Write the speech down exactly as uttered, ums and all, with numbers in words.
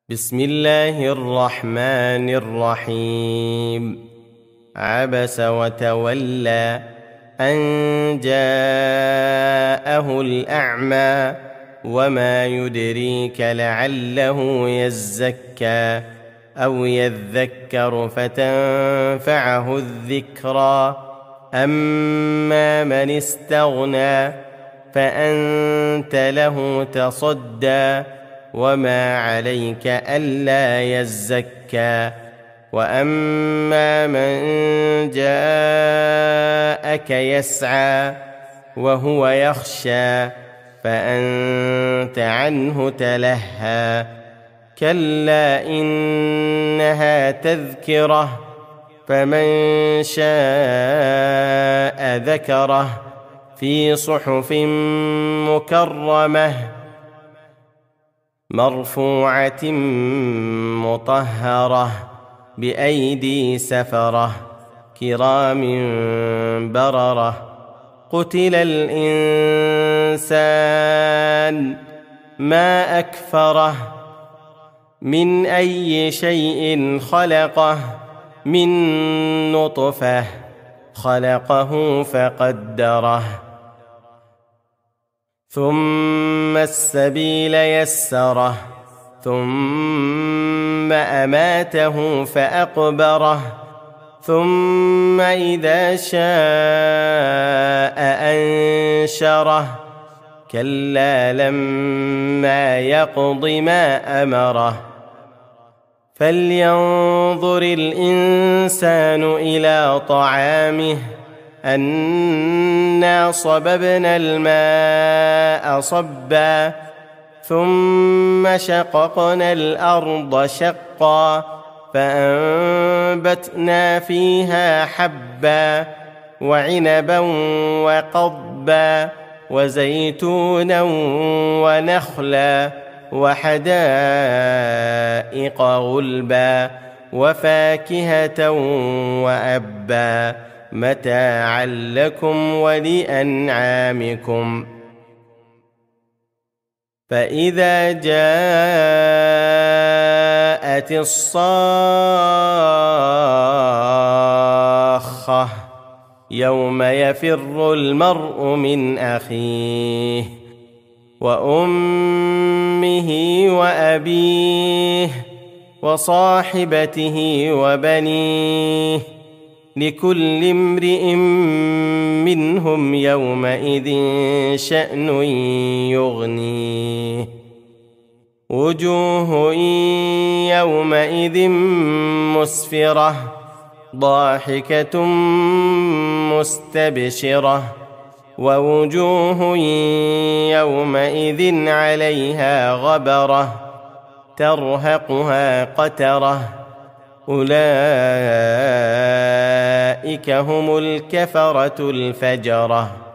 بسم الله الرحمن الرحيم. عبس وتولى أن جاءه الأعمى وما يدريك لعله يزكى أو يذكر فتنفعه الذكرى. أما من استغنى فأنت له تصدى وما عليك ألا يزكى. وأما من جاءك يسعى وهو يخشى فأنت عنه تلهى. كلا إنها تذكرة فمن شاء ذكره في صحف مكرمة مرفوعة مطهرة بأيدي سفرة كرام بررة. قتل الإنسان ما أكفره من أي شيء خلقه من نطفة خلقه فقدره ثم السبيل يسره ثم أماته فأقبره ثم إذا شاء أنشره. كلا لما يقض ما أمره. فلينظر الإنسان إلى طعامه أنا صببنا الماء صبا ثم شققنا الأرض شقا فأنبتنا فيها حبا وعنبا وقضبا وزيتونا ونخلا وحدائق غلبا وفاكهة وأبا متاعا لكم ولأنعامكم. فإذا جاءت الصاخة يوم يفر المرء من أخيه وأمه وأبيه وصاحبته وبنيه لكل امرئ منهم يومئذ شأن يغنيه. وجوه يومئذ مسفرة ضاحكة مستبشرة ووجوه يومئذ عليها غبرة ترهقها قترة. أولئك هم الكفرة الفجرة.